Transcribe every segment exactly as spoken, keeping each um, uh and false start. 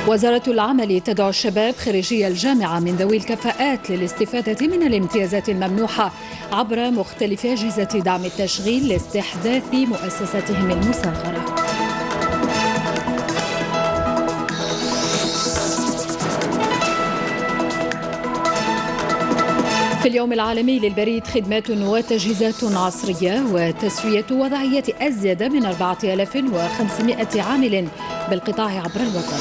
وزارة العمل تدعو الشباب خريجي الجامعة من ذوي الكفاءات للاستفادة من الامتيازات الممنوحة عبر مختلف أجهزة دعم التشغيل لاستحداث مؤسساتهم المصغرة. في اليوم العالمي للبريد خدمات وتجهيزات عصرية وتسوية وضعية أزيد من أربعة آلاف وخمسمائة عامل بالقطاع عبر الوطن.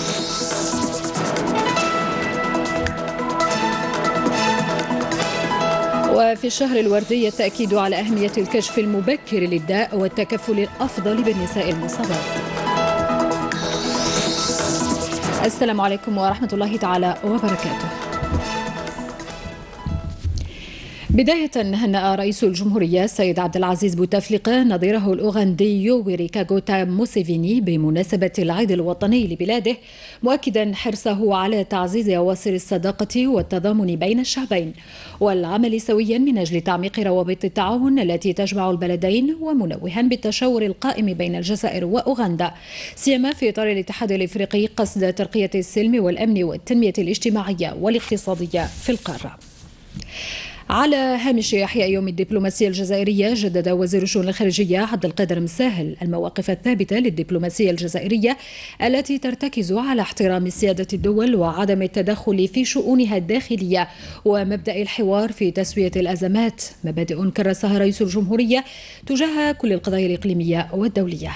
وفي الشهر الوردي التأكيد على أهمية الكشف المبكر للداء والتكفل الأفضل بالنساء المصابات. السلام عليكم ورحمة الله تعالى وبركاته. بداية هنأ رئيس الجمهورية السيد عبد العزيز بوتفليقة نظيره الأوغندي يويري كاغوتا موسيفيني بمناسبة العيد الوطني لبلاده، مؤكدا حرصه على تعزيز أواصر الصداقة والتضامن بين الشعبين والعمل سويا من أجل تعميق روابط التعاون التي تجمع البلدين، ومنوها بالتشاور القائم بين الجزائر وأوغندا سيما في إطار الاتحاد الإفريقي قصد ترقية السلم والأمن والتنمية الاجتماعية والاقتصادية في القارة. على هامش إحياء يوم الدبلوماسية الجزائرية، جدد وزير الشؤون الخارجية عبد القادر مساهل المواقف الثابتة للدبلوماسية الجزائرية التي ترتكز على احترام سيادة الدول وعدم التدخل في شؤونها الداخلية ومبدأ الحوار في تسوية الأزمات، مبادئ كرسها رئيس الجمهورية تجاه كل القضايا الإقليمية والدولية.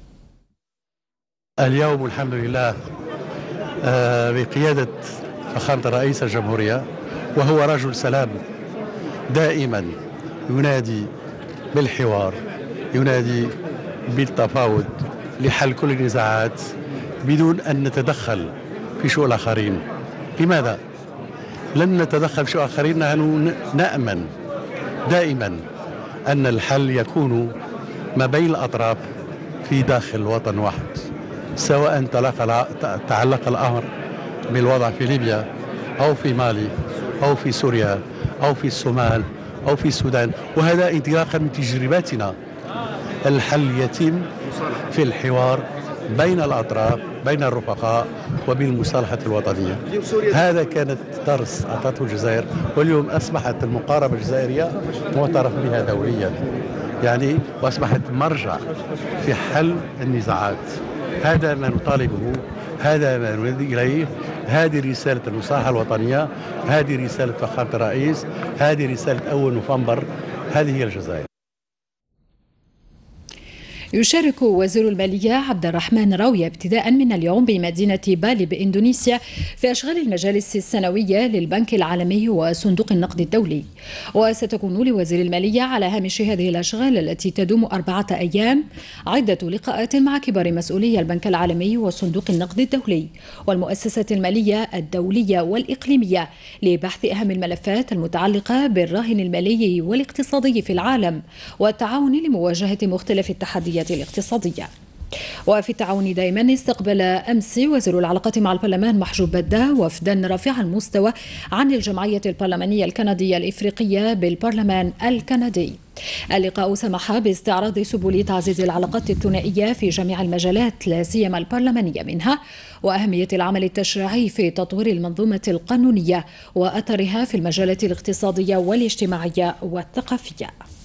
اليوم الحمد لله بقيادة فخامة رئيس الجمهورية، وهو رجل سلام دائما ينادي بالحوار، ينادي بالتفاوض لحل كل النزاعات بدون أن نتدخل في شؤون الآخرين. لماذا؟ لن نتدخل في شؤون الآخرين، نحن نأمن دائما أن الحل يكون ما بين الأطراف في داخل وطن واحد، سواء تعلق الأمر بالوضع في ليبيا أو في مالي أو في سوريا أو في الصومال أو في السودان، وهذا انطلاقا من تجربتنا. الحل يتم في الحوار بين الأطراف، بين الرفقاء وبالمصالحة الوطنية. هذا كانت درس أعطته الجزائر، واليوم أصبحت المقاربة الجزائرية معترف بها دوليا، يعني وأصبحت مرجع في حل النزاعات. هذا ما نطالبه، هذا ما نريد إليه، هذه رسالة المصالحة الوطنية، هذه رسالة فخامة الرئيس، هذه رسالة أول نوفمبر، هذه هي الجزائر. يشارك وزير المالية عبد الرحمن راوية ابتداء من اليوم بمدينة بالي بإندونيسيا في أشغال المجالس السنوية للبنك العالمي وصندوق النقد الدولي، وستكون لوزير المالية على هامش هذه الأشغال التي تدوم أربعة أيام عدة لقاءات مع كبار مسؤولي البنك العالمي وصندوق النقد الدولي والمؤسسات المالية الدولية والإقليمية لبحث أهم الملفات المتعلقة بالراهن المالي والاقتصادي في العالم والتعاون لمواجهة مختلف التحديات الاقتصادية. وفي التعاون دائما استقبل أمس وزير العلاقات مع البرلمان محجوب بدة وفدا رفيع المستوى عن الجمعية البرلمانية الكندية الإفريقية بالبرلمان الكندي. اللقاء سمح باستعراض سبل تعزيز العلاقات الثنائية في جميع المجالات لا سيما البرلمانية منها، وأهمية العمل التشريعي في تطوير المنظومة القانونية وأثرها في المجالات الاقتصادية والاجتماعية والثقافية.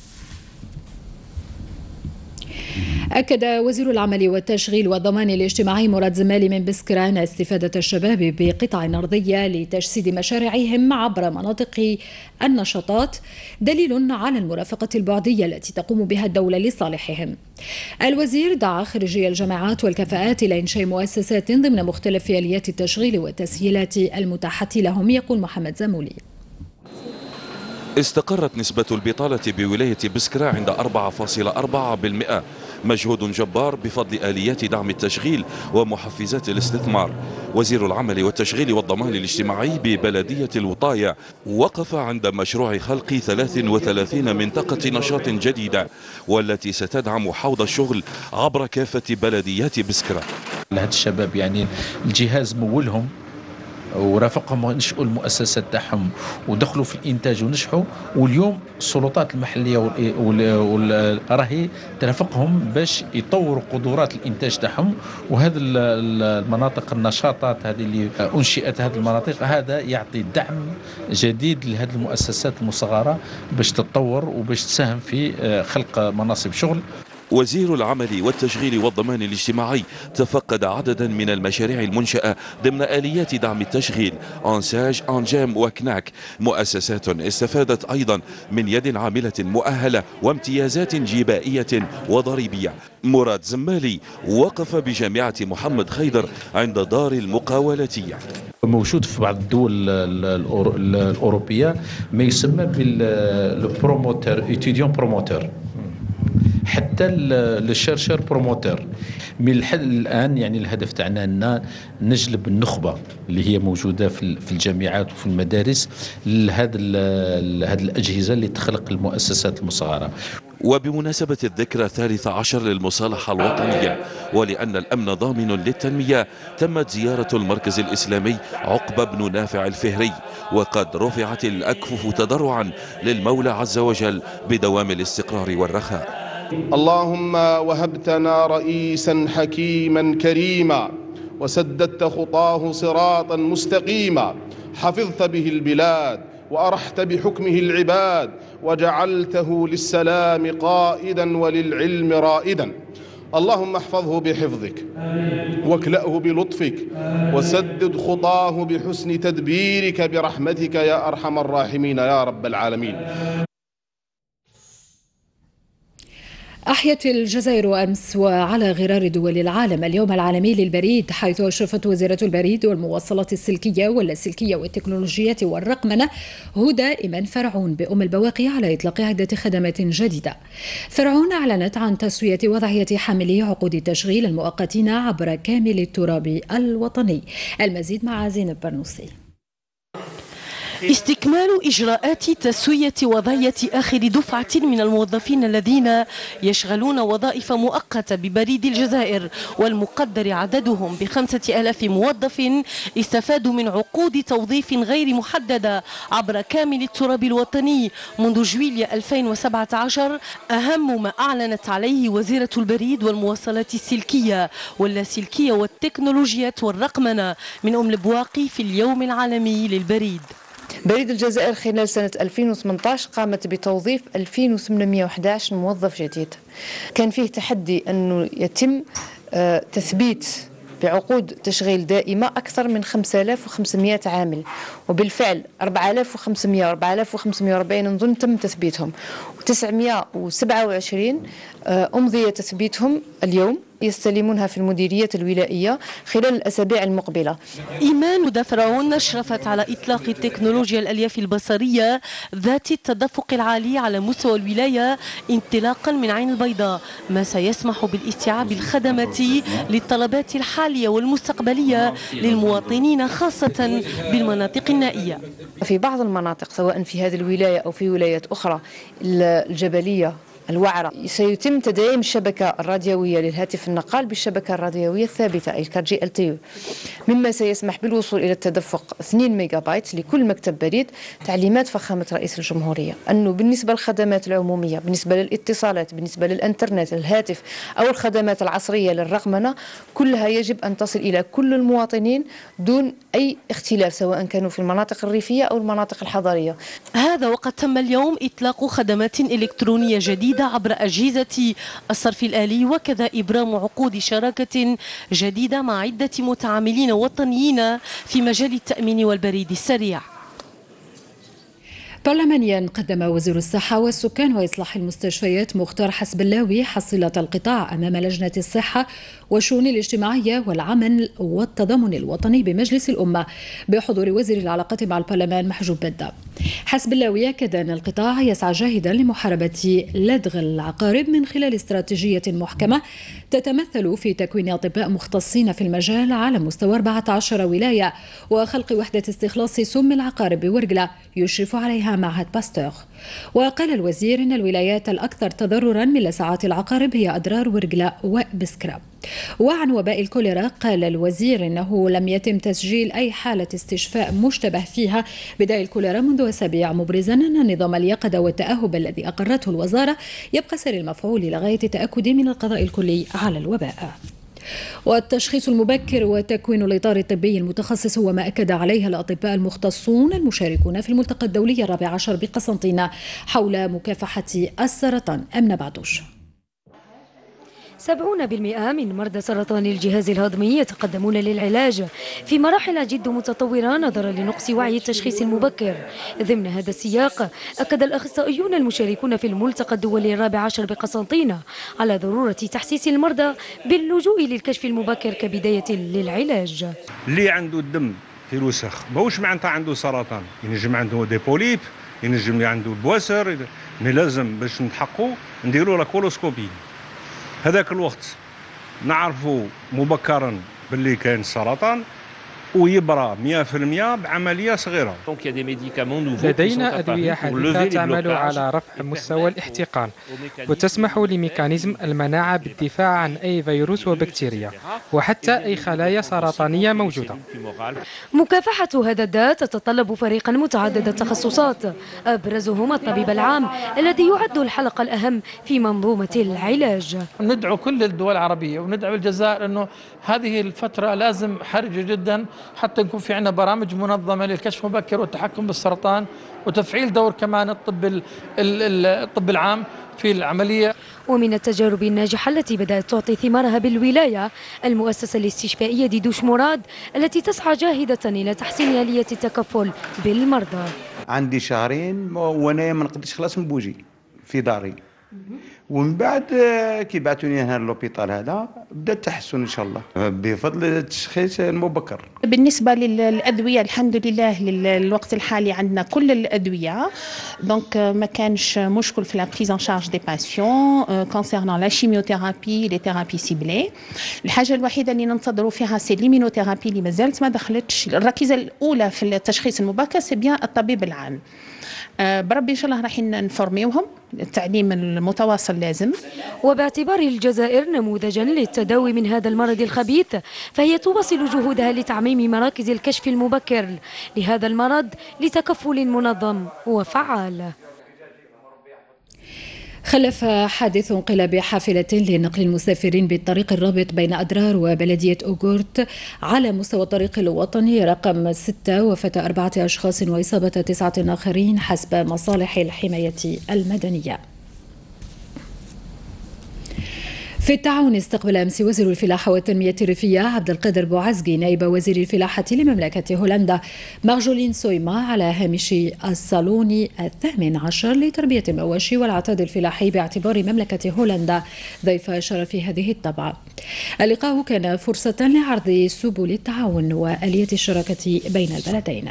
أكد وزير العمل والتشغيل والضمان الاجتماعي مراد زمالي من بسكران استفادة الشباب بقطع أرضية لتجسيد مشاريعهم عبر مناطق النشاطات دليل على المرافقة البعدية التي تقوم بها الدولة لصالحهم. الوزير دعا خريجي الجامعات والكفاءات إلى إنشاء مؤسسات ضمن مختلف آليات التشغيل والتسهيلات المتاحة لهم. يقول محمد زمولي: استقرت نسبة البطالة بولاية بسكرة عند أربعة فاصلة أربعة بالمئة، مجهود جبار بفضل آليات دعم التشغيل ومحفزات الاستثمار. وزير العمل والتشغيل والضمان الاجتماعي ببلدية الوطاية وقف عند مشروع خلق ثلاث وثلاثين منطقة نشاط جديدة والتي ستدعم حوض الشغل عبر كافة بلديات بسكرة. لهذا الشباب يعني الجهاز مولهم ورافقهم نشأوا المؤسسات تاعهم ودخلوا في الانتاج ونجحوا، واليوم السلطات المحليه راهي ترافقهم باش يطوروا قدرات الانتاج تاعهم. وهذه المناطق النشاطات هذه اللي انشئت هذه المناطق هذا يعطي دعم جديد لهذه المؤسسات المصغره باش تتطور وباش تساهم في خلق مناصب شغل. وزير العمل والتشغيل والضمان الاجتماعي تفقد عددا من المشاريع المنشأة ضمن آليات دعم التشغيل أنساج، أنجام وكناك، مؤسسات استفادت أيضا من يد عاملة مؤهلة وامتيازات جبائية وضريبية. مراد زمالي وقف بجامعة محمد خيدر عند دار المقاولاتية. موجود في بعض الدول الأوروبية ما يسمى بالبروموتر إتيديون بروموتر، حتى الشرشر بروموتر. من الحد الان يعني الهدف تاعنا ان نجلب النخبه اللي هي موجوده في الجامعات وفي المدارس لهذه هذه الاجهزه اللي تخلق المؤسسات المصغره. وبمناسبة الذكرى الثالثة عشر للمصالحة الوطنية ولأن الأمن ضامن للتنمية تمت زيارة المركز الإسلامي عقبة بن نافع الفهري، وقد رفعت الأكفف تضرعا للمولى عز وجل بدوام الاستقرار والرخاء. اللهم وهبتنا رئيسا حكيما كريما وسددت خطاه صراطا مستقيما، حفظت به البلاد وأرحت بحكمه العباد وجعلته للسلام قائدا وللعلم رائدا. اللهم احفظه بحفظك واكلأه بلطفك وسدد خطاه بحسن تدبيرك برحمتك يا أرحم الراحمين يا رب العالمين. أحيت الجزائر أمس وعلى غرار دول العالم اليوم العالمي للبريد، حيث أشرفت وزيرة البريد والمواصلات السلكية واللاسلكية والتكنولوجيات والرقمنة هدى إيمان فرعون بأم البواقي على إطلاق عدة خدمات جديدة. فرعون أعلنت عن تسوية وضعية حاملي عقود التشغيل المؤقتين عبر كامل التراب الوطني. المزيد مع زينب برنوسي. استكمال إجراءات تسوية وضعية آخر دفعة من الموظفين الذين يشغلون وظائف مؤقتة ببريد الجزائر والمقدر عددهم بخمسة آلاف موظف استفادوا من عقود توظيف غير محددة عبر كامل التراب الوطني منذ جويلية ألفين وسبعة عشر، أهم ما أعلنت عليه وزيرة البريد والمواصلات السلكية واللاسلكية والتكنولوجيات والرقمنة من أم البواقي في اليوم العالمي للبريد. بريد الجزائر خلال سنة ألفين وثمانية عشر قامت بتوظيف ألفين وثمانمئة وأحد عشر موظف جديد. كان فيه تحدي أنه يتم تثبيت بعقود تشغيل دائمة أكثر من خمسة آلاف وخمسمئة عامل، وبالفعل أربعة آلاف وخمسمئة أربعة آلاف وخمسمئة وأربعين نظن تم تثبيتهم، وتسعمئة وسبعة وعشرين أمضي تثبيتهم اليوم يستلمونها في المديرية الولائية خلال الأسابيع المقبلة. إيمان هدى فرعون أشرفت على إطلاق التكنولوجيا الألياف البصرية ذات التدفق العالي على مستوى الولاية انطلاقا من عين البيضاء، ما سيسمح بالاستيعاب الخدمات للطلبات الحالية والمستقبلية للمواطنين خاصة بالمناطق النائية. في بعض المناطق سواء في هذه الولاية أو في ولايات أخرى الجبلية الوعرة سيتم تدعيم الشبكة الراديوية للهاتف النقال بالشبكة الراديوية الثابتة أي الكارجي ال تي، مما سيسمح بالوصول إلى التدفق اثنين ميجا بايت لكل مكتب بريد. تعليمات فخامة رئيس الجمهورية أنه بالنسبة للخدمات العمومية، بالنسبة للاتصالات، بالنسبة للإنترنت، الهاتف أو الخدمات العصرية للرقمنة، كلها يجب أن تصل إلى كل المواطنين دون أي اختلاف سواء كانوا في المناطق الريفية أو المناطق الحضرية. هذا وقد تم اليوم إطلاق خدمات إلكترونية جديدة عبر أجهزة الصرف الآلي، وكذا إبرام عقود شراكة جديدة مع عدة متعاملين وطنيين في مجال التأمين والبريد السريع. برلمانيا قدم وزير الصحة والسكان وإصلاح المستشفيات مختار حسبلاوي حصيلة القطاع أمام لجنة الصحة والشؤون الاجتماعية والعمل والتضامن الوطني بمجلس الأمة بحضور وزير العلاقات مع البرلمان محجوب بدة. حسبلاوي أكد أن القطاع يسعى جاهدا لمحاربة لدغ العقارب من خلال استراتيجية محكمة تتمثل في تكوين أطباء مختصين في المجال على مستوى أربعة عشر ولاية وخلق وحدة استخلاص سم العقارب بورقلة يشرف عليها معهد باستور. وقال الوزير إن الولايات الأكثر تضررا من لسعات العقارب هي أضرار ورقلة وبسكرة. وعن وباء الكوليرا قال الوزير إنه لم يتم تسجيل أي حالة استشفاء مشتبه فيها بداء الكوليرا منذ أسابيع، مبرزا أن نظام اليقظة والتأهب الذي أقرته الوزارة يبقى سر المفعول لغاية التأكد من القضاء الكلي على الوباء. والتشخيص المبكر وتكوين الإطار الطبي المتخصص هو ما أكد عليه الأطباء المختصون المشاركون في الملتقى الدولي الرابع عشر بقسنطينة حول مكافحة السرطان. أمنة بعدوش. سبعون بالمئة من مرضى سرطان الجهاز الهضمي يتقدمون للعلاج في مراحل جد متطورة نظرا لنقص وعي التشخيص المبكر. ضمن هذا السياق أكد الأخصائيون المشاركون في الملتقى الدولي الرابع عشر بقسنطينة على ضرورة تحسيس المرضى باللجوء للكشف المبكر كبداية للعلاج. اللي عنده الدم في الوسخ ماهوش معناتها عنده سرطان، ينجم عنده دي بوليب، ينجم عنده بواسر، مي لازم باش نتحققوا نديروا لا كولوسكوبي. هذاك الوقت نعرفوا مبكرا باللي كاين السرطان ويبرى مئة بالمئة بعمليه صغيره. لدينا ادويه حديثه تعمل على رفع مستوى الاحتقان وتسمح لميكانيزم المناعه بالدفاع عن اي فيروس وبكتيريا وحتى اي خلايا سرطانيه موجوده. مكافحه هذا الداء تتطلب فريقا متعدد التخصصات، ابرزهم الطبيب العام الذي يعد الحلقه الاهم في منظومه العلاج. ندعو كل الدول العربيه وندعو الجزائر انه هذه الفتره لازم حرجه جدا حتى يكون في عندنا برامج منظمة للكشف المبكر والتحكم بالسرطان وتفعيل دور كمان الطب الطب العام في العملية. ومن التجارب الناجحة التي بدأت تعطي ثمارها بالولاية المؤسسة الاستشفائية ديدوش مراد التي تسعى جاهدة إلى تحسين آلية التكفل بالمرضى. عندي شهرين وانا ما نقدرش خلاص من بوجي في داري، ومن بعد كي بعثوني هنا للوبيطال هذا بدا التحسن ان شاء الله بفضل التشخيص المبكر. بالنسبه للادويه الحمد لله للوقت الحالي عندنا كل الادويه، دونك ما كانش مشكل في لا بريز ان شارج دي باسيون كونسيرنون لا شيميوثيرابي لي ثيرابي سيبلي. الحاجه الوحيده اللي ننتظروا فيها سي ليمينوثيرابي اللي مازالت ما دخلتش. الركيزه الاولى في التشخيص المبكر سي بيان الطبيب العام. بربي ان شاء الله راح نفورميوهم، التعليم المتواصل لازم. وباعتبار الجزائر نموذجا للتداوي من هذا المرض الخبيث فهي تواصل جهودها لتعميم مراكز الكشف المبكر لهذا المرض لتكفل منظم وفعال. خلف حادث انقلاب حافلة لنقل المسافرين بالطريق الرابط بين أدرار وبلدية أوغورت على مستوى الطريق الوطني رقم ستة وفاة أربعة أشخاص وإصابة تسعة آخرين حسب مصالح الحماية المدنية. في التعاون استقبل أمس وزير الفلاحة والتنمية الريفية عبد القادر بوعزقي نائب وزير الفلاحة لمملكة هولندا مارجولين سويما على هامش الصالون الثامن عشر لتربية المواشي والعتاد الفلاحي باعتبار مملكة هولندا ضيف شرف هذه الطبعة. اللقاء كان فرصة لعرض سبل التعاون وآلية الشراكة بين البلدين.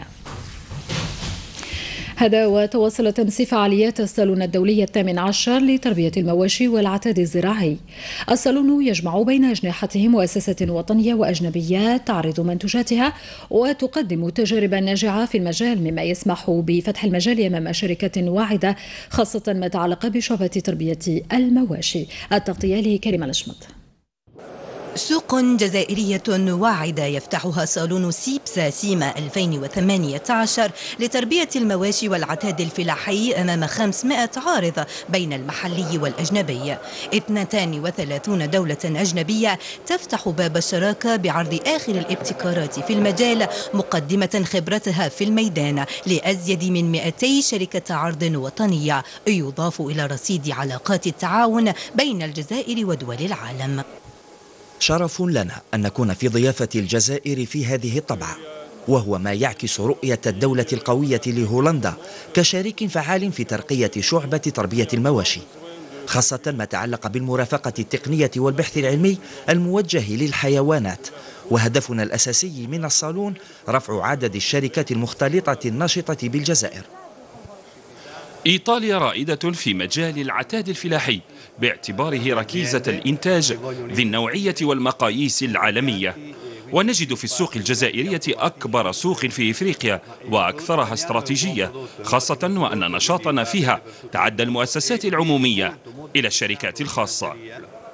هذا وتواصلت أمس فعاليات الصالون الدولي الثامن عشر لتربية المواشي والعتاد الزراعي. الصالون يجمع بين أجنحته مؤسسات وطنية وأجنبية تعرض منتوجاتها وتقدم تجارب ناجعة في المجال، مما يسمح بفتح المجال أمام شركات واعدة خاصة ما يتعلق بشعبة تربية المواشي. التغطية لكريمة الشمط. سوق جزائرية واعدة يفتحها صالون سيبسا سيما ألفين وثمانية عشر لتربية المواشي والعتاد الفلاحي أمام خمسمائة عارض بين المحلي والأجنبي. اثنتان وثلاثون دولة أجنبية تفتح باب الشراكة بعرض آخر الابتكارات في المجال، مقدمة خبرتها في الميدان لأزيد من مئتي شركة عرض وطنية، يضاف إلى رصيد علاقات التعاون بين الجزائر ودول العالم. شرف لنا أن نكون في ضيافة الجزائر في هذه الطبعة، وهو ما يعكس رؤية الدولة القوية لهولندا كشريك فعال في ترقية شعبة تربية المواشي، خاصة ما تعلق بالمرافقة التقنية والبحث العلمي الموجه للحيوانات. وهدفنا الأساسي من الصالون رفع عدد الشركات المختلطة الناشطة بالجزائر. إيطاليا رائدة في مجال العتاد الفلاحي باعتباره ركيزة الإنتاج ذي النوعية والمقاييس العالمية، ونجد في السوق الجزائرية أكبر سوق في إفريقيا وأكثرها استراتيجية، خاصة وأن نشاطنا فيها تعدى المؤسسات العمومية إلى الشركات الخاصة.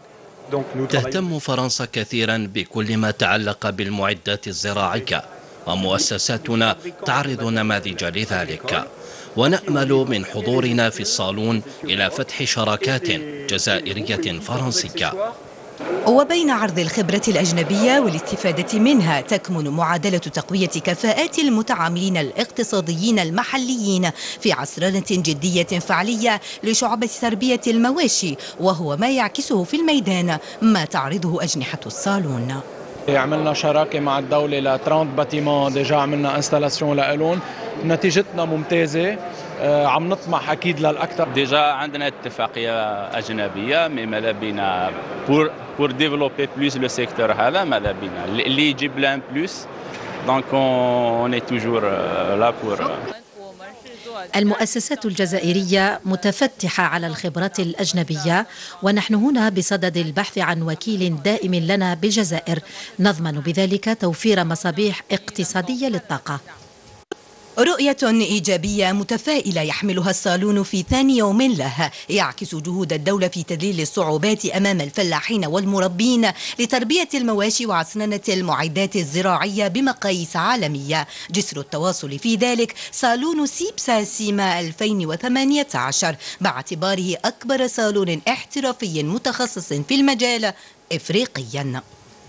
تهتم فرنسا كثيرا بكل ما تعلق بالمعدات الزراعية، ومؤسساتنا تعرض نماذج لذلك، ونأمل من حضورنا في الصالون إلى فتح شراكات جزائرية فرنسية. وبين عرض الخبرة الأجنبية والاستفادة منها تكمن معادلة تقوية كفاءات المتعاملين الاقتصاديين المحليين في عصرنة جدية فعلية لشعبة تربية المواشي، وهو ما يعكسه في الميدان ما تعرضه أجنحة الصالون. عملنا شراكة مع الدولة ل ثلاثين باتيمون، ديجا عملنا انستالاسيون لهم، نتيجتنا ممتازة، عم نطمح أكيد للأكثر. ديجا عندنا اتفاقية أجنبية، مي ماذا بينا بور بور ديفلوبي بلوس لو سيكتور هذا، ماذا بينا اللي يجيب لان بلوس، دونك اون اي توجور لا بور. المؤسسات الجزائرية متفتحة على الخبرات الأجنبية، ونحن هنا بصدد البحث عن وكيل دائم لنا بالجزائر نضمن بذلك توفير مصابيح اقتصادية للطاقة. رؤية إيجابية متفائلة يحملها الصالون في ثاني يوم له، يعكس جهود الدولة في تذليل الصعوبات أمام الفلاحين والمربين لتربية المواشي وعصننة المعدات الزراعية بمقاييس عالمية. جسر التواصل في ذلك صالون سيبسا سيما ألفين وثمانية عشر، باعتباره أكبر صالون احترافي متخصص في المجال إفريقيا.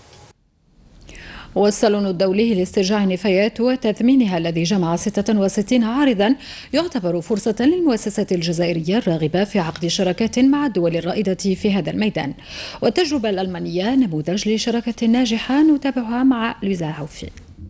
والصالون الدولي لاسترجاع النفايات وتثمينها الذي جمع ستة وستين عارضا يعتبر فرصة للمؤسسات الجزائرية الراغبة في عقد شراكات مع الدول الرائدة في هذا الميدان. والتجربة الألمانية نموذج لشراكة ناجحة نتابعها مع لويزا عوفي.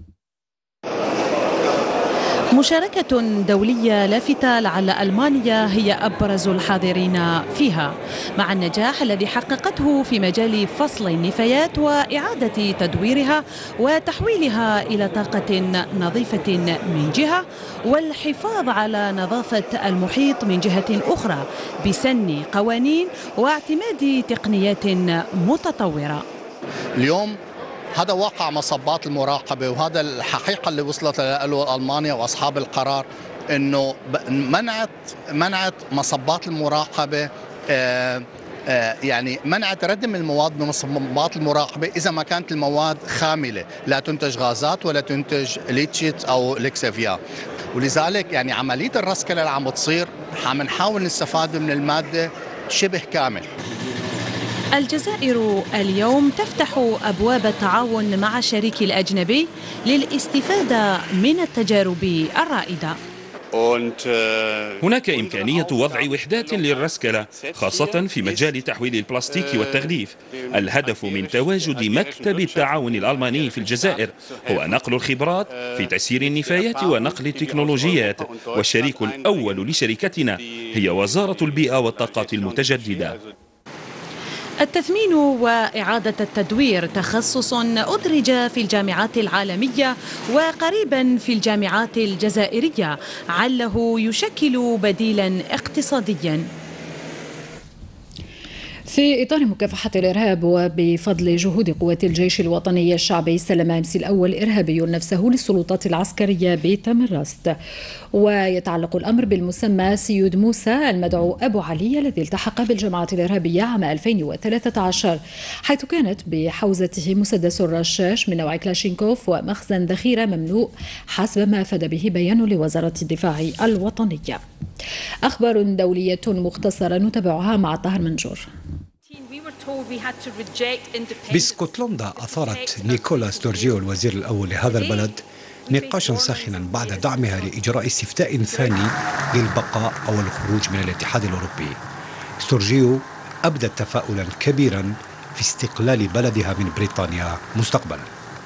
مشاركة دولية لافتة لعل ألمانيا هي أبرز الحاضرين فيها، مع النجاح الذي حققته في مجال فصل النفايات وإعادة تدويرها وتحويلها إلى طاقة نظيفة من جهة، والحفاظ على نظافة المحيط من جهة أخرى بسن قوانين واعتماد تقنيات متطورة. اليوم هذا واقع مصبات المراقبة، وهذا الحقيقة اللي وصلت له ألمانيا وأصحاب القرار، إنه منعت منعت مصبات المراقبة، آآ آآ يعني منعت ردم المواد من مصبات المراقبة إذا ما كانت المواد خاملة، لا تنتج غازات ولا تنتج ليتشيت أو ليكسافيا. ولذلك يعني عملية الرسكلة اللي عم بتصير عم نحاول نستفاد من المادة شبه كامل. الجزائر اليوم تفتح أبواب التعاون مع الشريك الأجنبي للاستفادة من التجارب الرائدة. هناك إمكانية وضع وحدات للرسكلة خاصة في مجال تحويل البلاستيك والتغليف. الهدف من تواجد مكتب التعاون الألماني في الجزائر هو نقل الخبرات في تسيير النفايات ونقل التكنولوجيات، والشريك الأول لشركتنا هي وزارة البيئة والطاقات المتجددة. التثمين وإعادة التدوير تخصص أدرج في الجامعات العالمية وقريبا في الجامعات الجزائرية، عله يشكل بديلا اقتصاديا. في إطار مكافحة الإرهاب وبفضل جهود قوات الجيش الوطني الشعبي، سلم أمس الأول إرهابي نفسه للسلطات العسكرية بتمرست. ويتعلق الأمر بالمسمى سيود موسى المدعو أبو علي الذي التحق بالجماعة الإرهابية عام ألفين وثلاثة عشر، حيث كانت بحوزته مسدس رشاش من نوع كلاشينكوف ومخزن ذخيرة مملوء حسب ما أفاد به بيان لوزارة الدفاع الوطنية. أخبار دولية مختصرة نتابعها مع طاهر منجور. باسكتلندا أثارت نيكولا ستورجيو الوزير الأول لهذا البلد نقاشا ساخنا بعد دعمها لإجراء استفتاء ثاني للبقاء أو الخروج من الاتحاد الأوروبي. ستورجيو أبدت تفاؤلا كبيرا في استقلال بلدها من بريطانيا مستقبلا.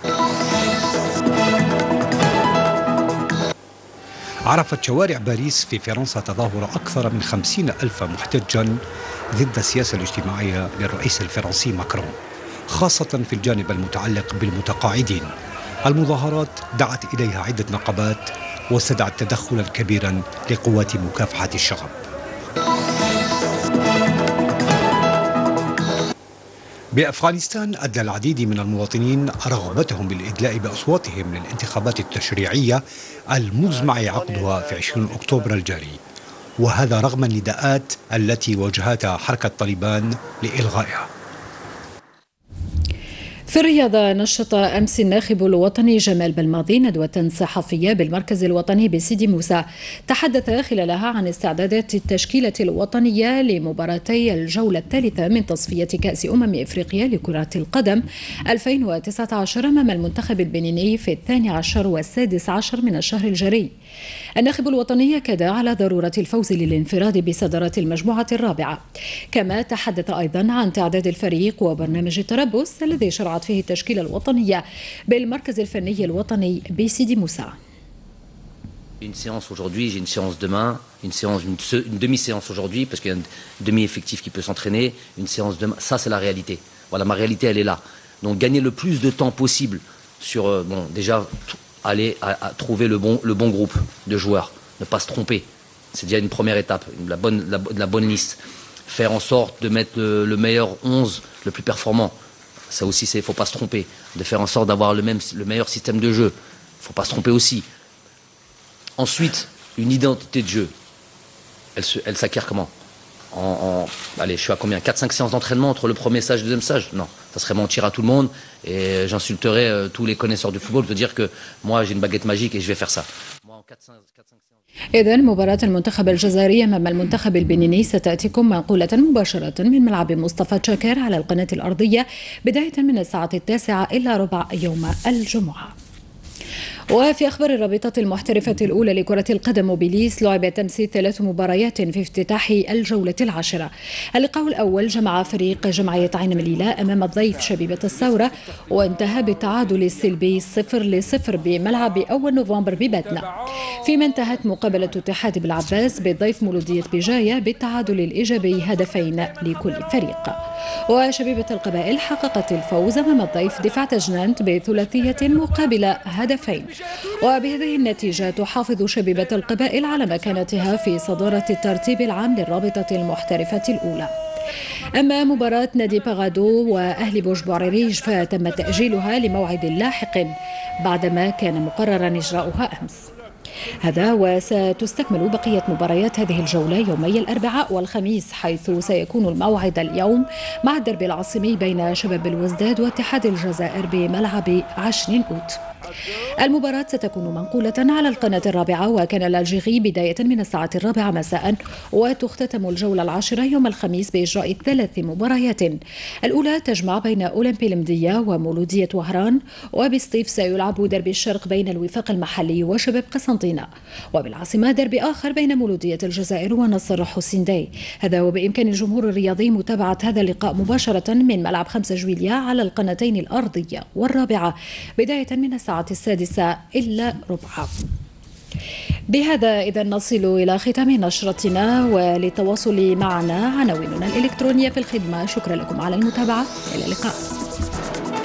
عرفت شوارع باريس في فرنسا تظاهر أكثر من خمسين ألف محتجا ضد السياسة الاجتماعية للرئيس الفرنسي ماكرون، خاصة في الجانب المتعلق بالمتقاعدين. المظاهرات دعت إليها عدة نقابات واستدعت تدخلا كبيرا لقوات مكافحة الشغب. بأفغانستان أدى العديد من المواطنين رغبتهم بالإدلاء بأصواتهم للانتخابات التشريعية المزمع عقدها في عشرين أكتوبر الجاري، وهذا رغم النداءات التي واجهتها حركة طالبان لإلغائها. في الرياضة نشط أمس الناخب الوطني جمال بلماضي ندوة صحفية بالمركز الوطني بسيدي موسى، تحدث خلالها عن استعدادات التشكيلة الوطنية لمباراتي الجولة الثالثة من تصفية كأس أمم إفريقيا لكرة القدم ألفين وتسعة عشر أمام المنتخب البنيني في الثاني عشر والسادس عشر من الشهر الجاري. الناخب الوطني أكد على ضرورة الفوز للانفراد بصدارة المجموعة الرابعة، كما تحدث أيضا عن تعداد الفريق وبرنامج التربص الذي شرعت فيه التشكيلة الوطنية بالمركز الفني الوطني بسيدي موسى. Une séance aujourd'hui, j'ai une séance demain, une séance, une, une demi-séance aujourd'hui parce qu'il y a un demi-effectif qui peut s'entraîner, une séance demain. Ça, c'est la réalité. Voilà, ma réalité, elle est là. Donc, gagner le plus de temps possible sur, euh, bon, déjà, aller à, à trouver le bon, le bon groupe de joueurs, ne pas se tromper. C'est déjà une première étape, la bonne, la, la bonne liste. Faire en sorte de mettre le, le meilleur onze, le plus performant. Ça aussi, il ne faut pas se tromper. De faire en sorte d'avoir le, même, le meilleur système de jeu. Il ne faut pas se tromper aussi. Ensuite, une identité de jeu. Elle, se, elle s'acquiert comment en, en, allez, je suis à combien quatre cinq séances d'entraînement entre le premier stage et le deuxième stage? Non, ça serait mentir à tout le monde. Et j'insulterais euh, tous les connaisseurs du football de dire que moi, j'ai une baguette magique et je vais faire ça. Moi, en quatre cinq إذن مباراة المنتخب الجزائري أمام المنتخب البنيني ستأتيكم منقولة مباشرة من ملعب مصطفى شاكر على القناة الأرضية بداية من الساعة التاسعة إلا ربع يوم الجمعة. وفي أخبار الرابطة المحترفة الأولى لكرة القدم موبيليس، لعبت أمس ثلاث مباريات في افتتاح الجولة العاشرة. اللقاء الأول جمع فريق جمعية عين مليلة أمام الضيف شبيبة الثورة، وانتهى بالتعادل السلبي صفر لصفر بملعب أول نوفمبر بباتنا، فيما انتهت مقابلة اتحاد بالعباس بالضيف مولودية بجاية بالتعادل الإيجابي هدفين لكل فريق. وشبيبة القبائل حققت الفوز أمام الضيف دفاع تجنانت بثلاثية مقابل هدفين، وبهذه النتيجة تحافظ شبيبة القبائل على مكانتها في صدارة الترتيب العام للرابطة المحترفة الأولى. أما مباراة نادي باغادو وأهلي بوش بوعريريج فتم تأجيلها لموعد لاحق بعدما كان مقررا إجراؤها أمس. هذا وستستكمل بقية مباريات هذه الجولة يومي الأربعاء والخميس، حيث سيكون الموعد اليوم مع الدربي العاصمي بين شباب الوزداد واتحاد الجزائر بملعب عشرين أوت. المباراة ستكون منقولة على القناة الرابعة وكان الألجيري بداية من الساعة الرابعة مساء، وتختتم الجولة العاشرة يوم الخميس بإجراء ثلاث مباريات. الأولى تجمع بين أولمبي المدية ومولودية وهران، وبسطيف سيلعب دربي الشرق بين الوفاق المحلي وشباب قسنطينة، وبالعاصمة دربي آخر بين مولودية الجزائر ونصر حسين داي. هذا وبإمكان الجمهور الرياضي متابعة هذا اللقاء مباشرة من ملعب خمسة جويلية على القناتين الأرضية والرابعة بداية من الساعة السادسة إلا ربع. بهذا إذا نصل إلى ختام نشرتنا، وللتواصل معنا عناويننا الإلكترونية في الخدمة. شكرا لكم على المتابعة، إلى اللقاء.